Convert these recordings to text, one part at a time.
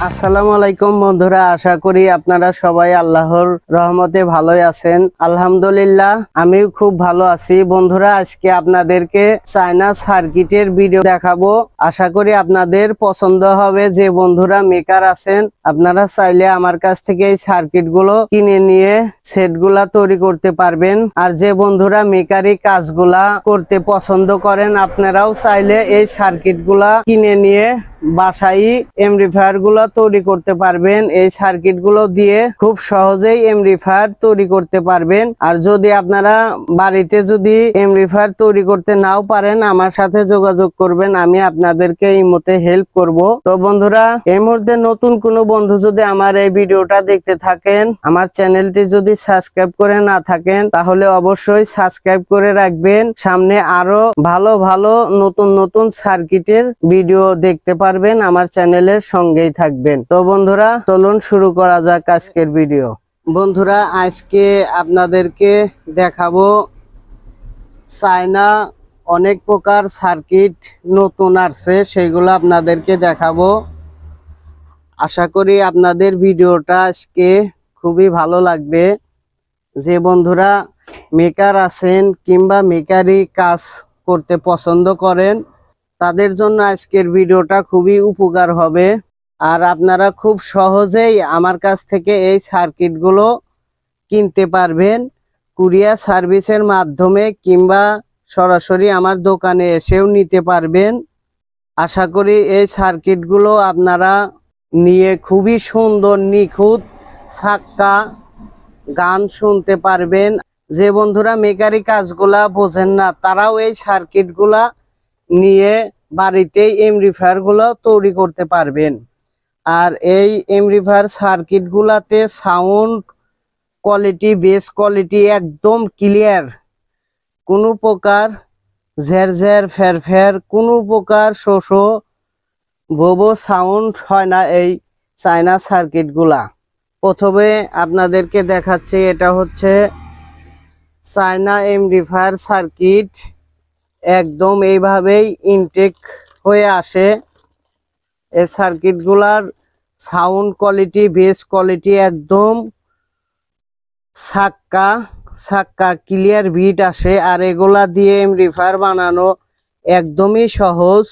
আসসালামু আলাইকুম বন্ধুরা, আশা করি আপনারা সবাই আল্লাহর রহমতে ভালোই আছেন। আলহামদুলিল্লাহ আমিও খুব ভালো আছি। বন্ধুরা, আজকে আপনাদেরকে চায়না সার্কিটের ভিডিও দেখাবো। আশা করি আপনাদের পছন্দ হবে। যে বন্ধুরা মেকার আছেন, আপনারা চাইলে আমার কাছ থেকে এই সার্কিট গুলো কিনে নিয়ে সেট গুলা তৈরি করতে পারবেন। আর যে বন্ধুরা মেকারি কাজগুলা করতে পছন্দ করেন, আপনারাও চাইলে এই সার্কিট গুলা কিনে নিয়ে বাসায় এমপ্লিফায়ার গুলো তৈরি করতে পারবেন। এই সার্কিট গুলো দিয়ে খুব সহজেই এমপ্লিফায়ার তৈরি করতে পারবেন। আর যদি আপনারা বাড়িতে যদি এমপ্লিফায়ার তৈরি করতে নাও পারেন, আমার সাথে যোগাযোগ করবেন, আমি আপনাদেরকে এই মতে হেল্প করব। তো বন্ধুরা, এই মুহূর্তে নতুন কোনো বন্ধু যদি আমার এই ভিডিওটা দেখতে থাকেন, আমার চ্যানেলটি যদি সাবস্ক্রাইব করে না থাকেন, তাহলে অবশ্যই সাবস্ক্রাইব করে রাখবেন। সামনে আরো ভালো ভালো নতুন সার্কিটের ভিডিও দেখতে পারবেন। আমার চ্যানেলের সঙ্গেই থাকবেন। তো বন্ধুরা, চলুন শুরু করা যাক আজকের ভিডিও। বন্ধুরা, আজকে আপনাদেরকে দেখাবো চায়না অনেক প্রকার সার্কিট নতুন আসছে, সেগুলো আপনাদেরকে দেখাবো। আশা করি আপনাদের ভিডিওটা আজকে খুবই ভালো লাগবে। যে বন্ধুরা মেকার আছেন কিংবা মেকারি কাজ করতে পছন্দ করেন, তাদের জন্য আজকের ভিডিওটা খুবই উপকার হবে। আর আপনারা খুব সহজেই আমার কাছ থেকে এই সার্কিটগুলো কিনতে পারবেন কুরিয়ার সার্ভিসের মাধ্যমে, কিংবা সরাসরি আমার দোকানে এসেও নিতে পারবেন। আশা করি এই সার্কিটগুলো আপনারা নিয়ে খুবই সুন্দর নিখুঁত ছাক্কা গান শুনতে পারবেন। যে বন্ধুরা মেকারি কাজগুলা বোঝেন না, তারাও এই সার্কিটগুলা নিয়ে বাড়িতেই এমপ্লিফায়ার গুলো তৈরি করতে পারবেন। আর এই এমপ্লিফায়ার সার্কিট গুলাতে সাউন্ড কোয়ালিটি, বেস কোয়ালিটি একদম ক্লিয়ার। কোনো প্রকার ঝেরঝের ফেরফের, কোনো প্রকার শোষো ভোবো সাউন্ড হয় না এই চায়না সার্কিট গুলা। প্রথমে আপনাদেরকে দেখাচ্ছি, এটা হচ্ছে চায়না এমপ্লিফায়ার সার্কিট। একদম এইভাবেই ইনটেক হয়ে আসে। এই সার্কিট গুলার সাউন্ড কোয়ালিটি, বেস কোয়ালিটি একদম সাক্কা ক্লিয়ার বিট আসে। আর এগুলা দিয়ে এমপ্লিফায়ার বানানো একদমই সহজ।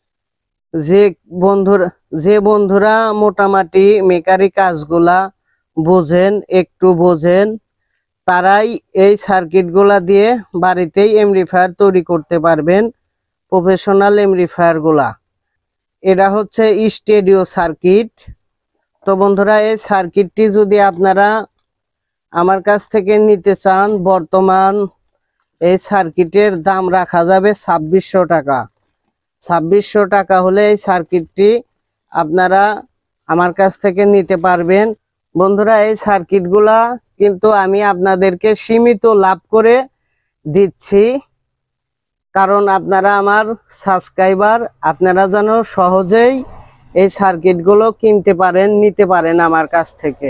যে বন্ধুরা মোটামুটি মেকারি কাজগুলা একটু বোঝেন, তারাই এই সার্কিটগুলা দিয়ে বাড়িতেই এমপ্লিফায়ার তৈরি করতে পারবেন, প্রফেশনাল এমপ্লিফায়ার গুলা। এটা হচ্ছে স্টুডিও সার্কিট। তো বন্ধুরা, এই সার্কিটটি যদি আপনারা আমার কাছ থেকে নিতে চান, বর্তমান এই সার্কিটের দাম রাখা যাবে 2600 টাকা। 2600 টাকা হলে এই সার্কিটটি আপনারা আমার কাছ থেকে নিতে পারবেন। বন্ধুরা, এই সার্কিটগুলা কিন্তু আমি আপনাদেরকে সীমিত লাভ করে দিচ্ছি, কারণ আপনারা আমার সাবস্ক্রাইবার, আপনারা যেন সহজেই এই সার্কিটগুলো কিনতে পারেন, নিতে পারেন আমার কাছ থেকে।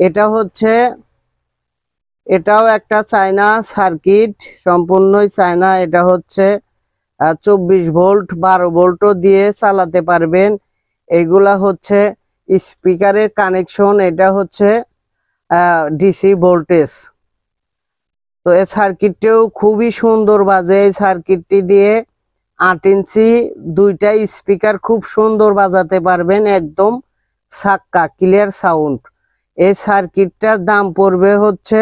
এটাও একটা চায়না সার্কিট, সম্পূর্ণই চায়না। এটা হচ্ছে 24 ভোল্ট, 12 ভোল্টও দিয়ে চালাতে পারবেন। এগুলা হচ্ছে স্পিকারের কানেকশন। এটা হচ্ছে ডিসি ভোল্টেজ। তো এই সার্কিটটিও খুবই সুন্দর বাজে। এই সার্কিটটি দিয়ে 8 ইঞ্চি দুইটা স্পিকার খুব সুন্দর বাজাতে পারবেন, একদম ছাক্কা ক্লিয়ার সাউন্ড। এই সার্কিটটার দাম পড়বে হচ্ছে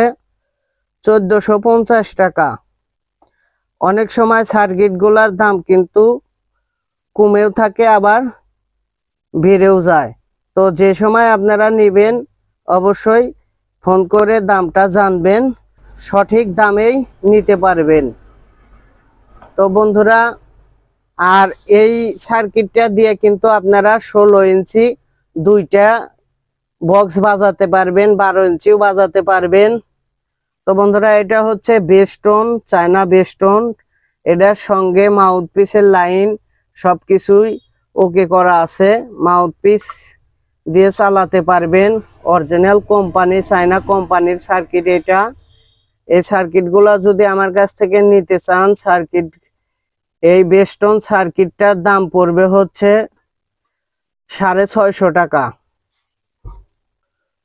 1450 টাকা। অনেক সময় সার্কিটগুলার দাম কিন্তু কমেও থাকে, আবার বেড়েও যায়। তো যে সময় আপনারা নেবেন, অবশ্যই ফোন করে দামটা জানবেন, সঠিক দামেই নিতে পারবেন। তো বন্ধুরা, আর এই সার্কিটটা দিয়ে কিন্তু আপনারা 16 ইঞ্চি দুইটা বক্স বাজাতে পারবেন, 12 ইঞ্চিও বাজাতে পারবেন। তো বন্ধুরা, এটা হচ্ছে বেস্টন, চায়না বেস্টন। এটার সঙ্গে মাউথপিসের লাইন সবকিছুই ওকে করা আছে। মাউথপিস দিয়ে চালাতে পারবেন। অরিজিনাল কোম্পানি, চায়না কোম্পানির সার্কিট এটা। এই সার্কিটগুলো যদি আমার কাছ থেকে নিতে চান, এই বেস্টন সার্কিটটার দাম পড়বে হচ্ছে 650 টাকা।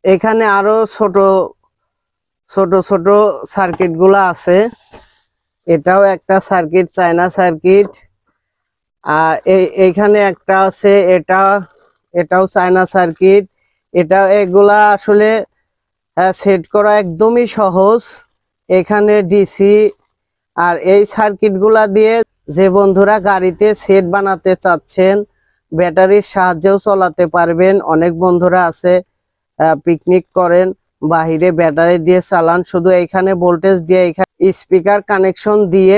এখানে আরো ছোট ছোট ছোট সার্কিট গুলা আছে। এটাও একটা সার্কিট, চায়না সার্কিট। আর এইখানে একটা আছে, এটাও চায়না সার্কিট। এগুলা আসলে সেট করা একদমই সহজ। এখানে ডিসি। আর এই সার্কিট গুলা দিয়ে যে বন্ধুরা গাড়িতে সেট বানাতে চাচ্ছেন, ব্যাটারির সাহায্যেও চালাতে পারবেন। অনেক বন্ধুরা আছে পিকনিক করেন, বাহিরে ব্যাটারি দিয়ে চালান, শুধু এইখানে ভোল্টেজ দিয়ে এখানে স্পিকার কানেকশন দিয়ে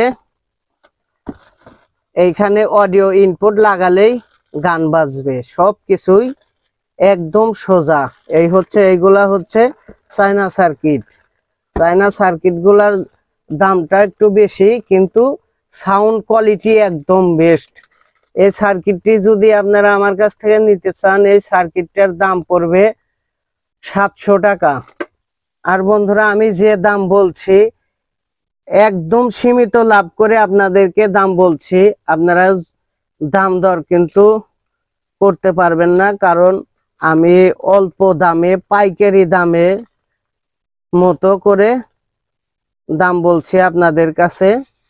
এইখানে অডিও ইনপুট লাগালেই গান বাজবে। সব কিছুই একদম সোজা। এইগুলা হচ্ছে চায়না সার্কিট। চায়না সার্কিট গুলার দামটা একটু বেশি, কিন্তু সাউন্ড কোয়ালিটি একদম বেস্ট। এই সার্কিটটি যদি আপনারা আমার কাছ থেকে নিতে চান, এই সার্কিটটার দাম পড়বে 700 টাকা। আর বন্ধুরা, আমি যে দাম বলছি একদম সীমিত লাভ করে আপনাদেরকে দাম বলছি। আপনারা দাম দর কিন্তু করতে পারবেন না, কারণ আমি অল্প দামে, পাইকারি দামে মতো করে দাম বলছি আপনাদের কাছে।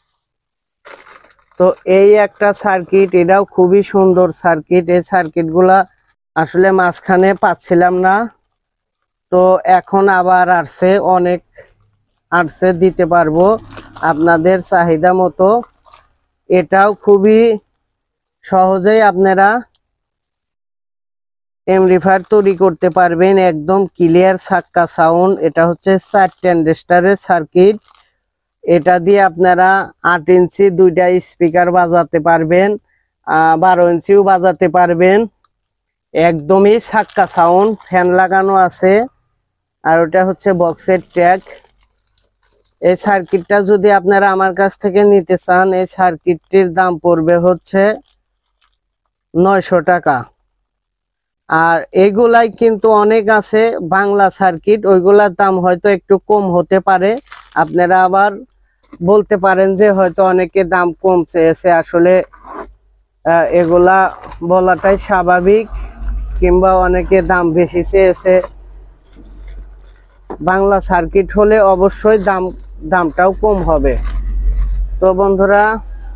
তো এই একটা সার্কিট, এটাও খুবই সুন্দর সার্কিট। এই সার্কিট গুলা আসলে মাঝখানে পাচ্ছিলাম না, তো এখন আবার আসছে, অনেক আসছে, দিতে পারবো আপনাদের চাহিদা মতো। এটাও খুবই সহজেই আপনারা এমপ্লিফায়ার তৈরি করতে পারবেন, একদম ক্লিয়ার ছাক্কা সাউন্ড। এটা হচ্ছে 4 ট্রানজিস্টরের সার্কিট। এটা দিয়ে আপনারা 8 ইঞ্চি দুইটা স্পিকার বাজাতে পারবেন, 12 ইঞ্চিও বাজাতে পারবেন। একদমই ছাক্কা সাউন্ড, ফ্যান লাগানো আছে। আর ওটা হচ্ছে বক্সের ট্যাগ। এই সার্কিটটা যদি আপনারা আমার কাছ থেকে নিতে চান, এই সার্কিটটির দাম পড়বে হচ্ছে 900 টাকা। আর এগুলাই কিন্তু অনেক আছে বাংলা সার্কিট, ওইগুলার দাম হয়তো একটু কম হতে পারে। আপনারা আবার বলতে পারেন যে হয়তো অনেকে দাম কম চেয়েছে, আসলে এগুলা বলাটাই স্বাভাবিক, কিংবা অনেকে দাম বেশি চেয়েছে। বাংলা সার্কিট হলে অবশ্যই দামটাও কম হবে। তো বন্ধুরা,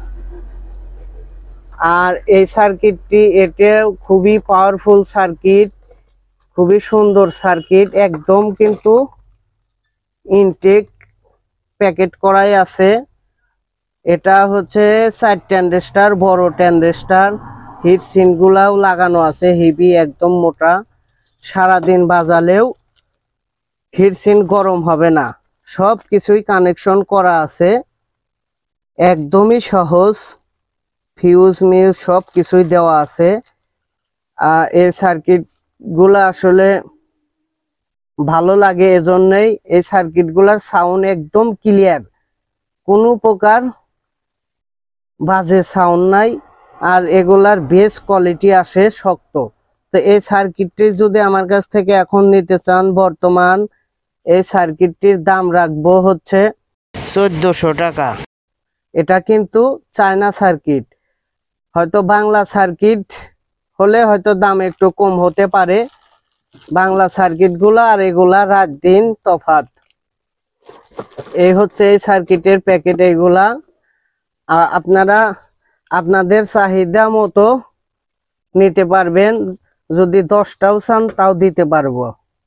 আর এই সার্কিটটি, এটা খুবই পাওয়ারফুল সার্কিট, খুবই সুন্দর সার্কিট, একদম কিন্তু ইনটেক প্যাকেট করাই আছে। এটা হচ্ছে 4 ট্রানজিস্টর, বড় ট্রানজিস্টর। হিট সিন গুলাও লাগানো আছে, হেভি, একদম মোটা। সারাদিন বাজালেও হিট সিন গরম হবে না। সব কিছুই কানেকশন করা আছে, একদমই সহজ। ফিউজ মিউজ সব কিছুই দেওয়া আছে। এই সার্কিট গুলা আসলে ভালো লাগে, এজন্যই এই সার্কিট গুলার সাউন্ড একদম ক্লিয়ার, কোনো প্রকার বাজে সাউন্ড নাই। আর এগুলার বেস কোয়ালিটি আসে শক্ত। তো এই সার্কিটটি যদি আমার কাছ থেকে এখন নিতে চান, বর্তমান এই সার্কিটটির দাম রাখবো হচ্ছে 1400 টাকা। এটা কিন্তু চায়না সার্কিট। হয়তো বাংলা সার্কিট হলে হয়তো দাম একটু কম হতে পারে। বাংলা সার্কিট গুলা আর এগুলা রাত দিন তফাৎ। এই হচ্ছে এই সার্কিটের প্যাকেট। এগুলা আপনারা আপনাদের চাহিদা মতো নিতে পারবেন, যদি 10টাও চান তাও দিতে পারবো।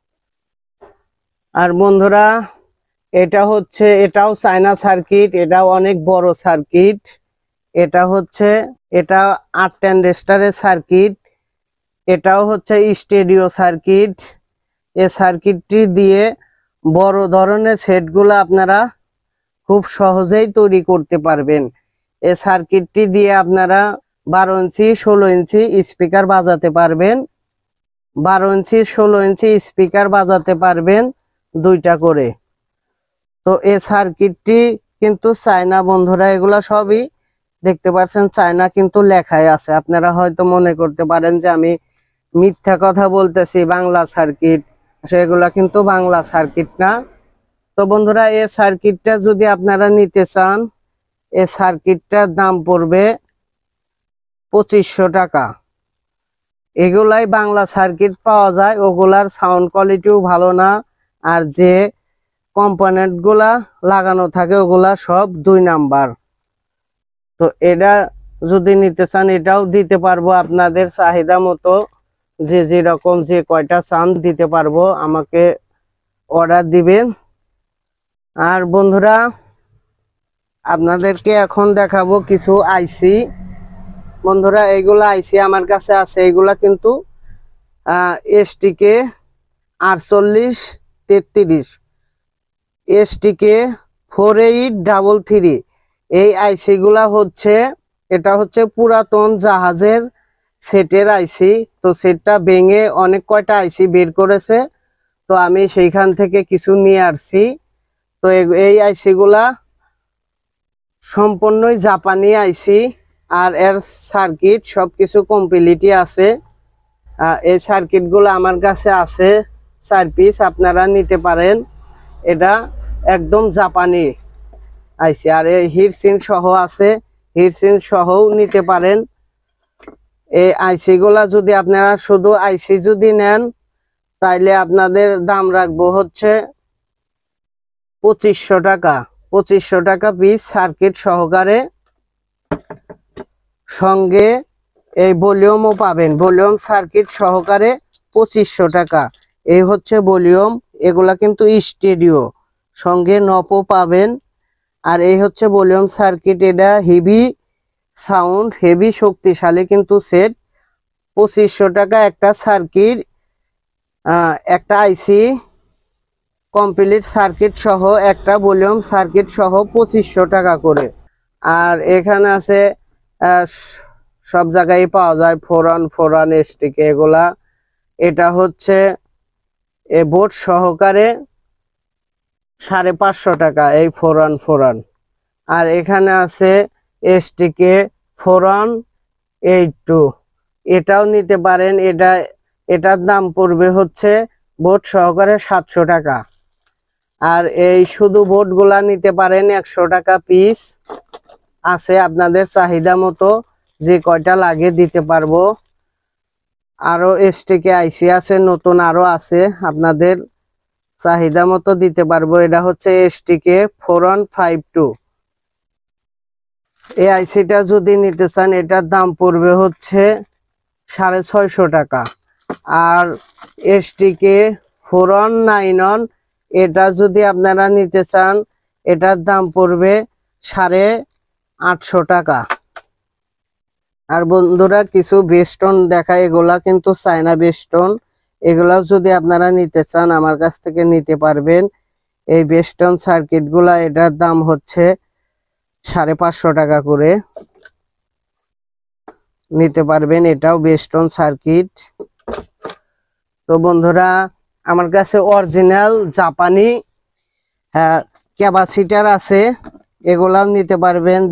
আর বন্ধুরা, এটাও চায়না সার্কিট, এটাও অনেক বড় সার্কিট। এটা 8 ট্রানজিস্টরের সার্কিট। এটাও হচ্ছে স্টেরিও সার্কিট। এই সার্কিটটি দিয়ে বড় ধরনের সেটগুলো আপনারা খুব সহজেই তৈরি করতে পারবেন। এই সার্কিটটি দিয়ে আপনারা 12 ইঞ্চি 16 ইঞ্চি স্পিকার বাজাতে পারবেন। 12 ইঞ্চি 16 ইঞ্চি স্পিকার বাজাতে পারবেন, দুইটা করে। তো এই সার্কিটটি কিন্তু চায়না বন্ধুরা, এগুলা সবই দেখতে পাচ্ছেন চায়না কিন্তু লেখাই আছে। আপনারা হয়তো মনে করতে পারেন যে আমি মিথ্যা কথা বলতেছি, বাংলা সার্কিট। সেগুলা কিন্তু বাংলা সার্কিট না। তো বন্ধুরা, এই সার্কিটটা যদি আপনারা নিতে চান, এই সার্কিটটার দাম পড়বে 2500 টাকা। এগুলাই বাংলা সার্কিট পাওয়া যায়, ওগুলার সাউন্ড কোয়ালিটিও ভালো না। আর যে কম্পোনেন্ট গুলা লাগানো থাকে ওগুলা সব 2 নাম্বার। তো এটা যদি নিতে চান এটাও দিতে পারবো আপনাদের চাহিদা মতো, যে যেরকম যে কয়টা চান দিতে পারবো, আমাকে অর্ডার দিবেন। আর বন্ধুরা আপনাদেরকে এখন দেখাবো কিছু আইসি। বন্ধুরা এইগুলা আইসি আমার কাছে আছে, এগুলা কিন্তু এসটিকে 4833, এসটিকে 4833। এই আইসি গুলা হচ্ছে, এটা হচ্ছে পুরাতন জাহাজের সেটের আইসি। তো সেটটা ভেঙে অনেক কয়টা আইসি বের করেছে, তো আমি সেইখান থেকে কিছু নিয়ে আসছি। তো এই আইসি গুলা সম্পূর্ণই জাপানি আইসি, আর এর সার্কিট সবকিছু কমপ্লিটই আছে। এই সার্কিট গুলো আমার কাছে আছে 4 পিস, আপনারা নিতে পারেন। এটা একদম জাপানি আইসি, আর এই হিটসিন সহ আছে, হিটসিন সহও নিতে পারেন। এই আইসি গুলা যদি আপনারা শুধু আইসি যদি নেন তাইলে আপনাদের দাম রাখবো হচ্ছে 2500 টাকা। 2500 টাকা পিস সার্কিট সহকারে, সঙ্গে এই ভলিউমও পাবেন, ভলিউম সার্কিট সহকারে 2500 টাকা। এই হচ্ছে ভলিউম, এগুলা কিন্তু স্টেডিও, সঙ্গে নপও পাবেন। আর এই হচ্ছে ভলিউম সার্কিট, এটা হেভি সাউন্ড, হেভি শক্তিশালী কিন্তু সেট। 2500 টাকা একটা সার্কিট, একটা আইসি কমপ্লিট সার্কিট সহ, একটা ভলিউম সার্কিট সহ 2500 টাকা করে। আর এখানে আছে সব জায়গায় পাওয়া যায় ফোরান এসটিকে এগুলা। এটা হচ্ছে বোর্ড সহকারে 550 টাকা এই ফোরান। আর এখানে আছে এসটিকে 4182, এটাও নিতে পারেন। এটার দাম পড়বে হচ্ছে বোর্ড সহকারে 700 টাকা। আর এই শুধু বোর্ড গুলা নিতে পারেন 100 টাকা পিস, আছে আপনাদের চাহিদা মতো, যে কয়টা লাগে দিতে পারবো। আরো এসটিকে আইসি আছে, নতুন আরো আছে, আপনাদের চাহিদা মতো দিতে পারবো। এটা হচ্ছে এসটিকে 4152। এই আইসিটা যদি নিতে চান এটার দাম পড়বে হচ্ছে 650 টাকা। আর এসটিকে 4191, এটা যদি আপনারা নিতে চান এটার দাম পড়বে 850 টাকা। আর বন্ধুরা কিছু বেস্টন দেখায়, এগুলা কিন্তু চায়না বেস্টন, এগুলাও যদি আপনারা নিতে চান আমার কাছ থেকে নিতে পারবেন। এই বেস্টন সার্কিট গুলা, এটার দাম হচ্ছে 550 টাকা করে, নিতে পারবেন। এটাও বেস্টন সার্কিট। তো বন্ধুরা আমার কাছে অরিজিনাল জাপানি ক্যাপাসিটার আছে, এগুলাও নিতে পারবেন।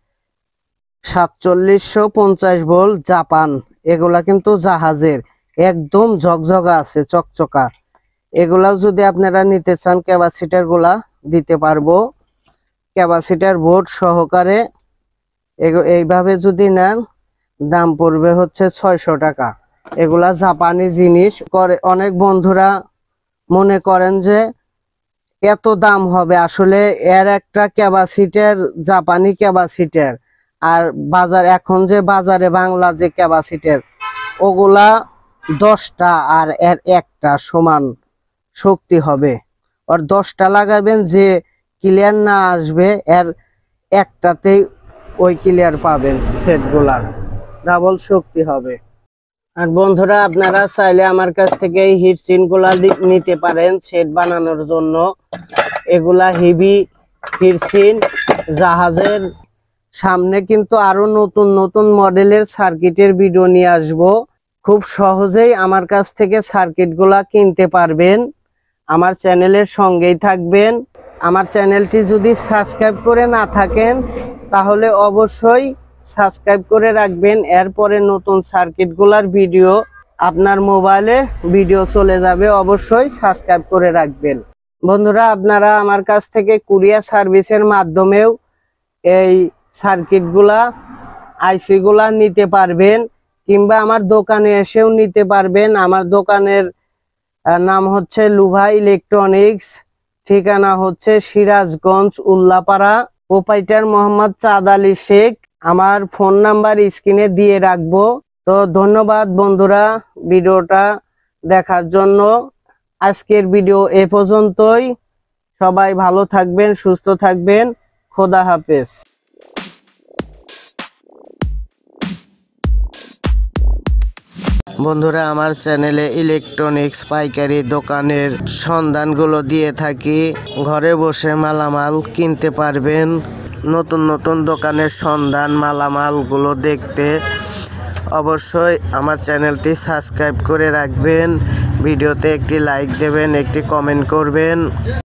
4750 ভোল্ট জাপান, এগুলা কিন্তু জাহাজের একদম ঝকঝকা আছে, চকচকা। এগুলাও যদি আপনারা নিতে চান ক্যাপাসিটার গুলা দিতে পারবো, ক্যাপাসিটার বোর্ড সহকারে। এইভাবে যদি নেন দাম পড়বে হচ্ছে 600 টাকা। এগুলা জাপানি জিনিস। অনেক বন্ধুরা মনে করেন যে এত দাম হবে, আসলে এর একটা ক্যাপাসিটার জাপানি ক্যাপাসিটার, আর এখন যে বাজারে বাংলা যে ক্যাপাসিটার ওগুলা 10টা, আর এর একটা সমান শক্তি হবে। আর 10টা লাগাবেন, যে ক্লিয়ার না আসবে এর একটাতেই ওই ক্লিয়ার পাবেন, সেটগুলার ডাবল শক্তি হবে। আর বন্ধুরা আপনারা চাইলে আমার কাছ থেকে এই হিটসিন গুলা নিতে পারেন সেট বানানোর জন্য। এগুলা হেভি হিটসিন, জাহাজের। সামনে কিন্তু আরো নতুন নতুন মডেলের সার্কিটের ভিডিও নিয়ে আসব। খুব সহজেই আমার কাছ থেকে সার্কিট গুলা কিনতে পারবেন। আমার চ্যানেলের সঙ্গেই থাকবেন। আমার চ্যানেলটি যদি সাবস্ক্রাইব করে না থাকেন তাহলে অবশ্যই সাবস্ক্রাইব করে রাখবেন। এরপরে নতুন সার্কিট গুলার ভিডিও আপনার মোবাইলে ভিডিও চলে যাবে, অবশ্যই সাবস্ক্রাইব করে রাখবেন। বন্ধুরা আপনারা আমার কাছ থেকে কুরিয়ার সার্ভিসের মাধ্যমেও এই সার্কিট গুলা আইসি গুলা নিতে পারবেন। কিংবা আমার দোকানে এসেও নিতে পারবেন। আমার দোকানের নাম হচ্ছে লুভা ইলেকট্রনিক্স, ঠিকানা হচ্ছে সিরাজগঞ্জ উল্লাপাড়া, প্রোপাইটার মোহাম্মদ চাঁদ আলী শেখ। আমার ফোন নাম্বার স্ক্রিনে দিয়ে রাখবো। তো ধন্যবাদ বন্ধুরা ভিডিওটা দেখার জন্য। আজকের ভিডিও এ পর্যন্তই। সবাই ভালো থাকবেন, সুস্থ থাকবেন। খোদা হাফেজ। বন্ধুরা আমার চ্যানেলে ইলেকট্রনিক্স পাইকারি দোকানের সন্ধানগুলো দিয়ে থাকি। ঘরে বসে মালামাল কিনতে পারবেন। নতুন নতুন দোকানের সন্ধান মালামালগুলো দেখতে অবশ্যই আমার চ্যানেলটি সাবস্ক্রাইব করে রাখবেন। ভিডিওতে একটি লাইক দেবেন, একটি কমেন্ট করবেন।